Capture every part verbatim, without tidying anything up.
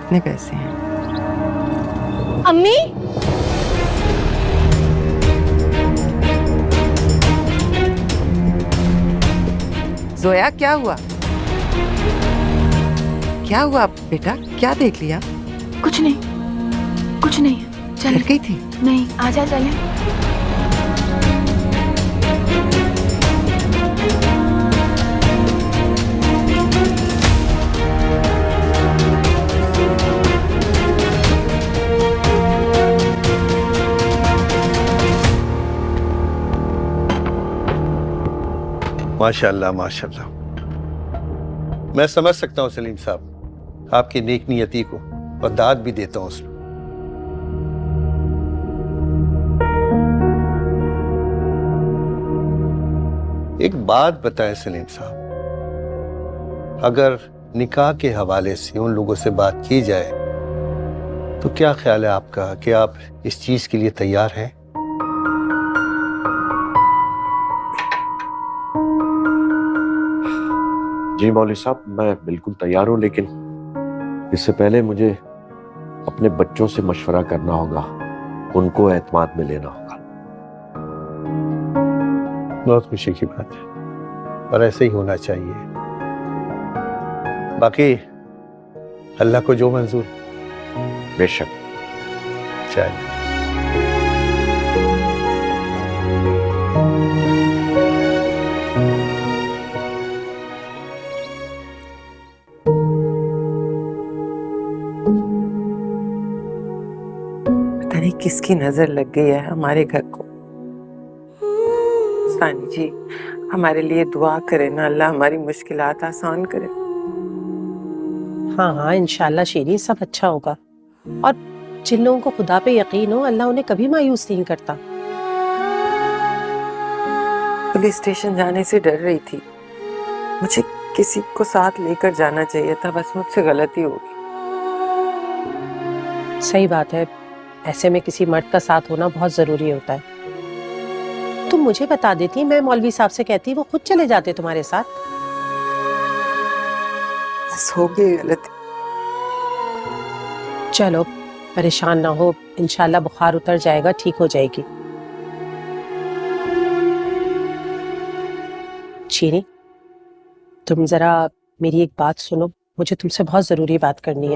कितने पैसे हैं? अम्मी, जोया क्या हुआ? क्या हुआ बेटा? क्या देख लिया? कुछ नहीं, कुछ नहीं। चल डर गई थी? नहीं, आजा चले। माशाल्लाह माशाल्लाह। मैं समझ सकता हूँ सलीम साहब आपकी नेक नियति को और दाद भी देता हूँ उसमें। एक बात बताएं सलीम साहब, अगर निकाह के हवाले से उन लोगों से बात की जाए तो क्या ख्याल है आपका कि आप इस चीज के लिए तैयार हैं? जी मौलवी साहब, मैं बिल्कुल तैयार हूं, लेकिन इससे पहले मुझे अपने बच्चों से मशवरा करना होगा, उनको एतमाद में लेना होगा। बहुत खुशी की बात है और ऐसे ही होना चाहिए। बाकी अल्लाह को जो मंजूर। बेशक। चाहिए। पता नहीं किसकी नजर लग गई है हमारे घर को। सानी जी हमारे लिए दुआ करें ना, अल्लाह हमारी मुश्किलात आसान करे। हाँ हाँ इंशाल्लाह शेरी, सब अच्छा होगा। और जिन लोगों को खुदा पे यकीन हो, अल्लाह उन्हें कभी मायूस नहीं करता। पुलिस स्टेशन जाने से डर रही थी, मुझे किसी को साथ लेकर जाना चाहिए था, बस मुझसे गलती होगी। सही बात है, ऐसे में किसी मर्द का साथ होना बहुत जरूरी होता है। तुम मुझे बता देती, मैं मौलवी साहब से कहती, वो खुद चले जाते तुम्हारे साथ। बस हो गई गलती। चलो परेशान ना हो, इंशाल्लाह बुखार उतर जाएगा, ठीक हो जाएगी। चीनी, तुम जरा मेरी एक बात सुनो, मुझे तुमसे बहुत जरूरी बात करनी है।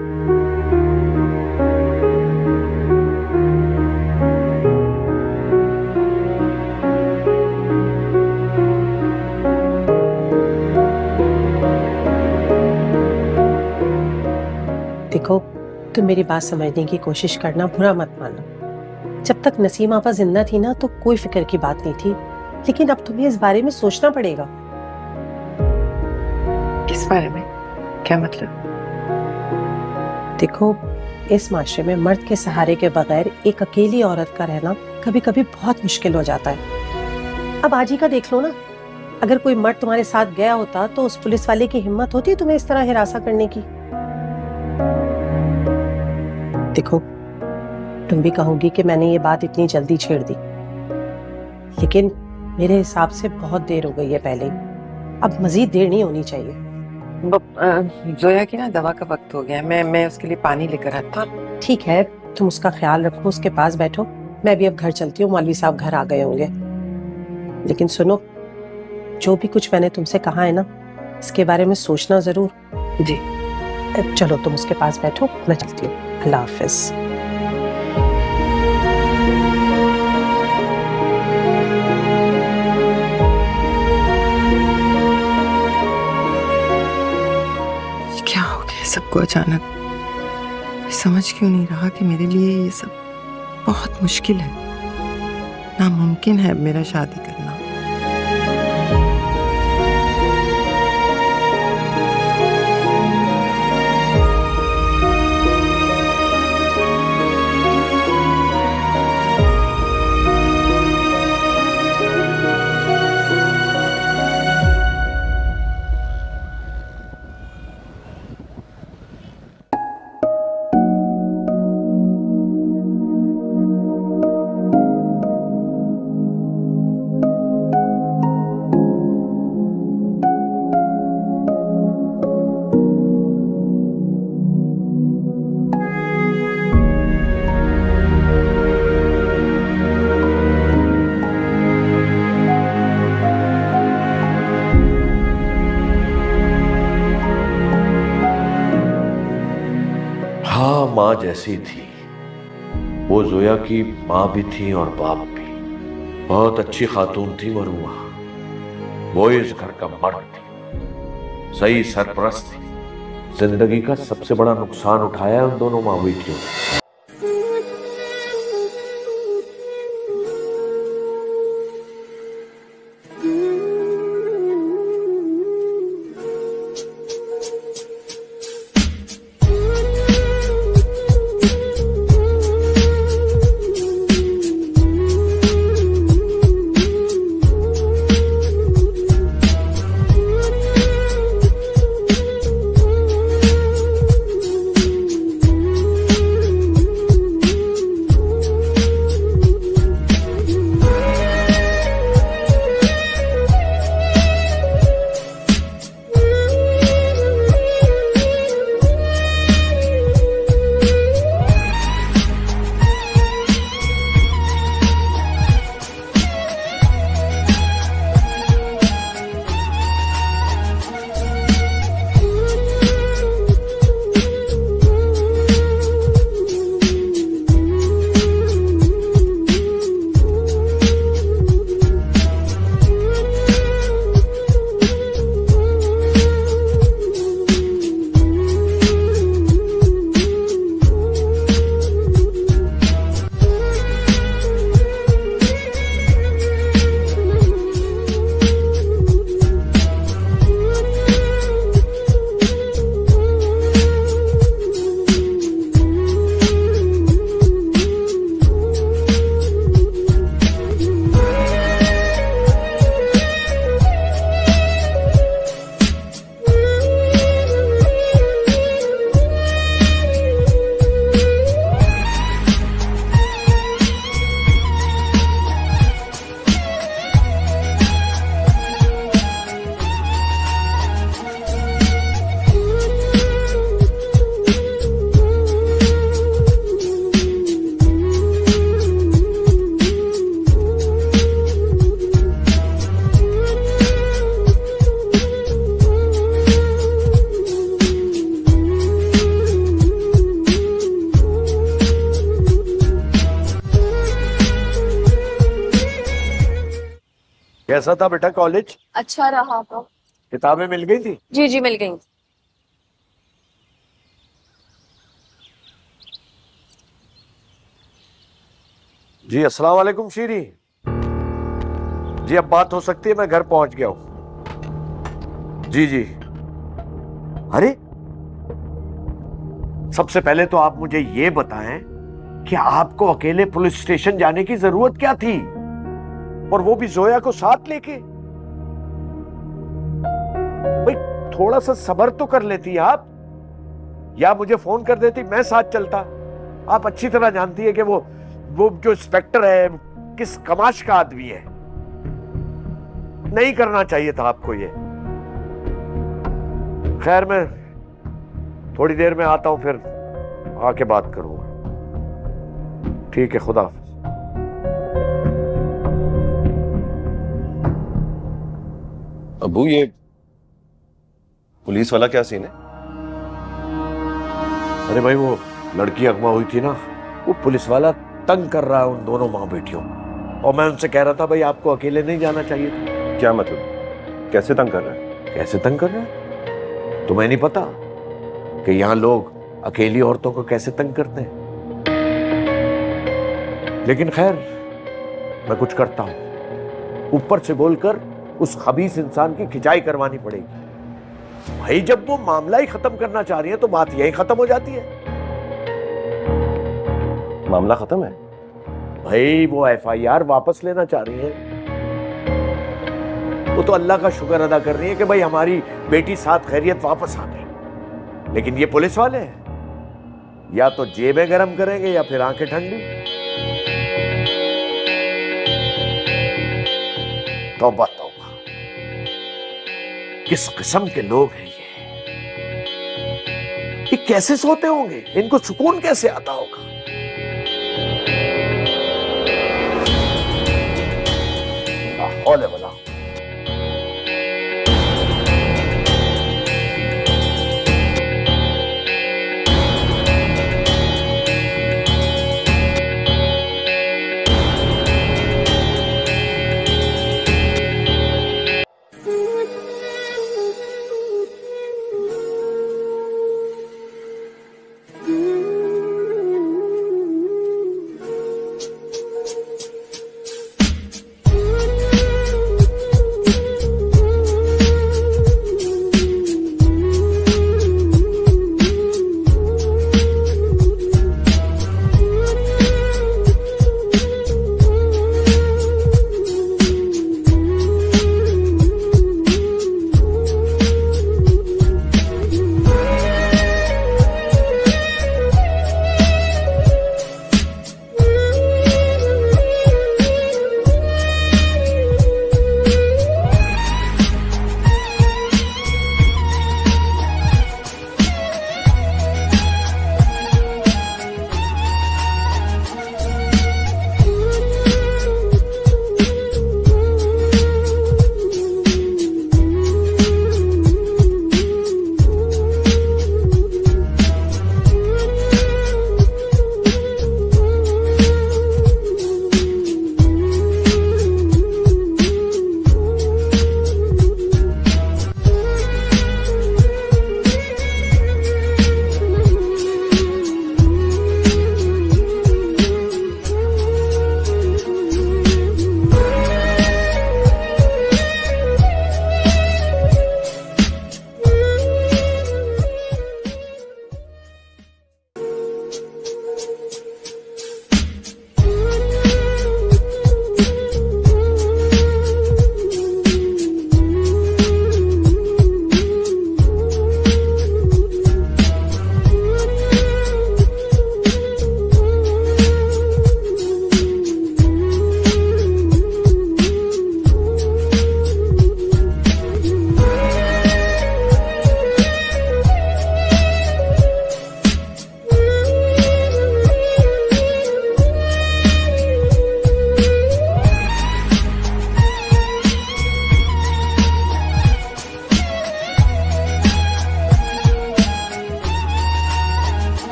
देखो, तुम मेरी बात समझने की कोशिश करना, बुरा मत मानो। जब तक नसीम आपा जिंदा थी ना, तो कोई फिक्र की बात नहीं थी, लेकिन अब तुम्हें इस बारे में सोचना पड़ेगा। किस बारे में? क्या मतलब? देखो, इस माशरे में मर्द के सहारे के बगैर एक अकेली औरत का रहना कभी कभी बहुत मुश्किल हो जाता है। अब आज ही का देख लो ना, अगर कोई मर्द तुम्हारे साथ गया होता तो उस पुलिस वाले की हिम्मत होती तुम्हें इस तरह हिरासा करने की? देखो, तुम भी कहोगी कि मैंने ये बात इतनी जल्दी छेड़ दी, लेकिन मेरे हिसाब से बहुत देर हो गई है पहले ही, अब मजीद देर नहीं होनी चाहिए। जोया की ना दवा का वक्त हो गया है, मैं मैं उसके लिए पानी लेकर आता हूँ। ठीक है, तुम उसका ख्याल रखो, उसके पास बैठो, मैं भी अब घर चलती हूँ, मौलवी साहब घर आ गए होंगे। लेकिन सुनो, जो भी कुछ मैंने तुमसे कहा है ना, इसके बारे में सोचना जरूर। जी। चलो तुम उसके पास बैठो, मैं चलती हूँ। अल्लाह हाफिज। क्या हो गया सबको अचानक? समझ क्यों नहीं रहा कि मेरे लिए ये सब बहुत मुश्किल है, नामुमकिन है मेरा शादी करना। हाँ, माँ जैसी थी। वो जोया की माँ भी थी और बाप भी। बहुत अच्छी खातून थी मरूआ। वो इस घर का मर्द थी, सही सरपरस्त थी। जिंदगी का सबसे बड़ा नुकसान उठाया उन दोनों माँ बेटियों ने। कैसा था बेटा कॉलेज? अच्छा रहा था। किताबें मिल गई थी? जी जी मिल गई। जी अस्सलाम वालेकुम शीरी। जी अब बात हो सकती है, मैं घर पहुंच गया हूं। जी जी। अरे सबसे पहले तो आप मुझे ये बताएं कि आपको अकेले पुलिस स्टेशन जाने की जरूरत क्या थी, और वो भी जोया को साथ लेके? भाई थोड़ा सा सब्र तो कर लेती आप, या मुझे फोन कर देती, मैं साथ चलता। आप अच्छी तरह जानती है कि वो वो जो इंस्पेक्टर है किस कमाश का आदमी है। नहीं करना चाहिए था आपको ये। खैर मैं थोड़ी देर में आता हूं, फिर आके बात करूंगा। ठीक है, खुदा हाफिज। अबू ये पुलिस वाला क्या सीन है? अरे भाई वो लड़की अगवा हुई थी ना, वो पुलिस वाला तंग कर रहा है उन दोनों माँ बेटियों, और मैं उनसे कह रहा था भाई आपको अकेले नहीं जाना चाहिए था। क्या मतलब? कैसे तंग कर रहा है? कैसे तंग कर रहा है? तुम्हें नहीं पता कि यहाँ लोग अकेली औरतों को कैसे तंग करते हैं? लेकिन खैर मैं कुछ करता हूं, ऊपर से बोलकर उस खबीस इंसान की खिंचाई करवानी पड़ेगी। भाई जब वो मामला ही खत्म करना चाह रही है तो बात यही खत्म हो जाती है। मामला खत्म है? भाई वो एफ आई आर वापस लेना चाह रही है। वो तो अल्लाह का शुक्र अदा कर रही है कि भाई हमारी बेटी साथ खैरियत वापस आ गई। लेकिन ये पुलिस वाले हैं, या तो जेबें गरम करेंगे या फिर आंखें ठंडी। तौबा तौबा, किस किस्म के लोग हैं ये? ये कैसे सोते होंगे? इनको सुकून कैसे आता होगा? हौले वाला।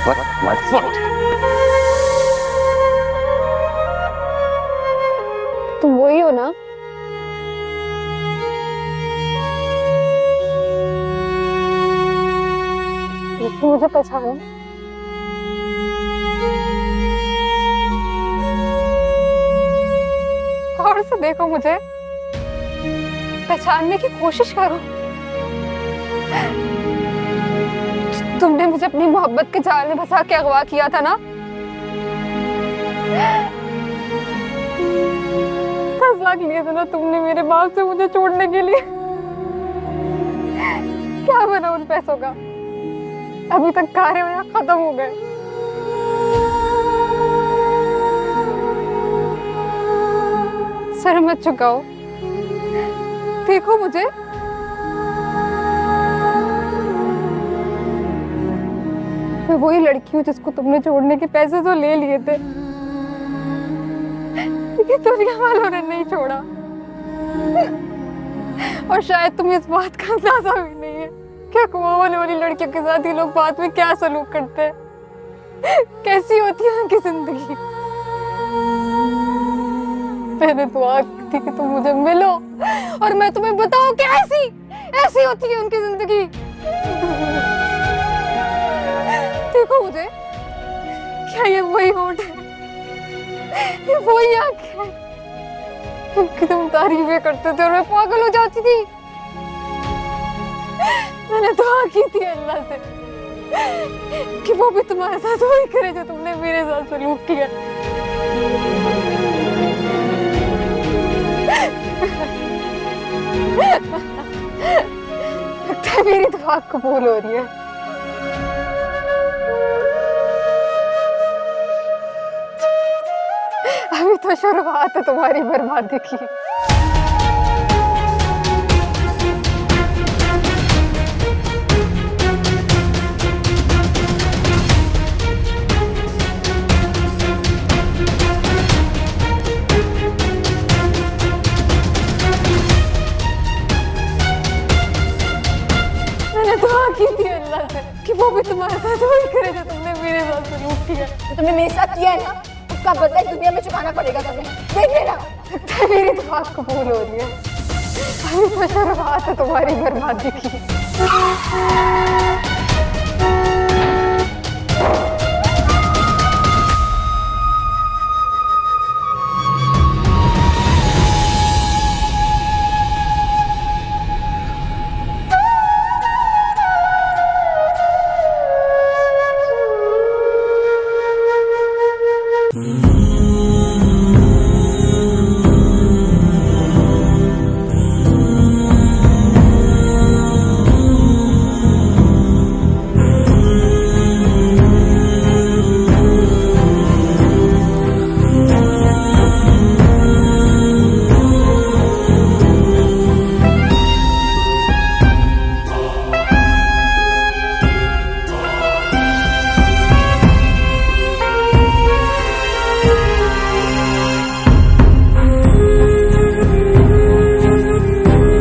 But my foot. तुम वही हो ना? मुझे पहचानो? और से देखो मुझे, पहचानने की कोशिश करो। तुमने मुझे अपनी मोहब्बत के जाल में फंसा के अगवा किया था ना? दस लाख लिए थे ना तुमने मेरे बाप से मुझे छोड़ने के लिए। क्या बना उन पैसों का? अभी तक कार्य मेरा खत्म हो गए। सर मत झुकाओ, देखो मुझे। मैं वही लड़की हूँ जिसको तुमने छोड़ने के पैसे तो ले लिए थे, लेकिन दुनिया वालों ने नहीं छोड़ा। और शायद तुम्हें इस बात का अंदाजा भी नहीं है क्या कुआं वाली वाली लड़कियों के साथ ये लोग बाद में क्या सलूक करते हैं, कैसी होती है उनकी जिंदगी। मैंने दुआ की थी कि तुम मुझे मिलो और मैं तुम्हें बताऊं कि ऐसी ऐसी होती है उनकी जिंदगी। देखो मुझे, क्या ये वही होठ है, ये वही आंखें हैं जिनकी तुम तारीफें करते थे और मैं पागल हो जाती थी। मैंने दुआ की थी अल्लाह से कि वो भी तुम्हारे साथ वही करे जो तुमने मेरे साथ सलूक किया। लगता है मेरी दुआ कबूल हो रही है। अभी तो शुरुआत है तुम्हारी बर्बादी की। मैंने दुआ की थी अल्लाह से कि वो भी तुम्हारे साथ वही करे जो तुमने मेरे साथ सलूक किया। तुमने मेरे साथ किया है ना, उसका बदला इस दुनिया में चुकाना पड़ेगा तुम्हें, देख लेना। लगता है मेरी दुआ कबूल हो रही है। अभी तो शुरुआत है तुम्हारी बर्बादी की।